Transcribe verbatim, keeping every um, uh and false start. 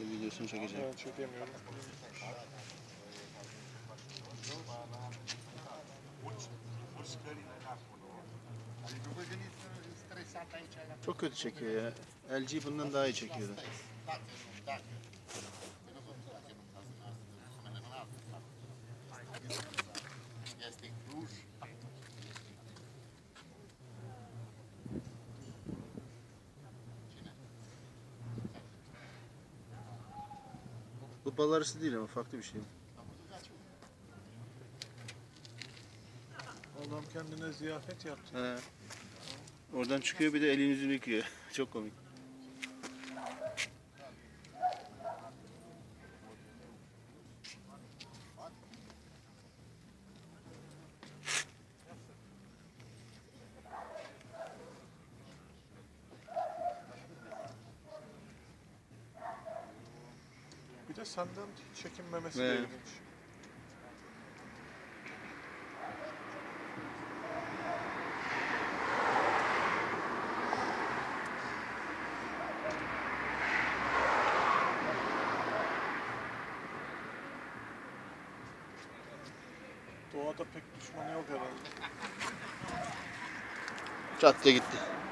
İşte videosunu çekeceğim. Ben çekemiyorum. Çok kötü çekiyor ya. L G bundan daha iyi çekiyordu. Bu bal arısı değil ama farklı bir şey. Adam kendine ziyafet yaptı. He. Oradan çıkıyor bir de elini yüzünü yıkıyor. Çok komik. Bir de senden çekinmemesi Ne? de ilginç. Doğada pek düşmanı yok herhalde. Çat diye gitti.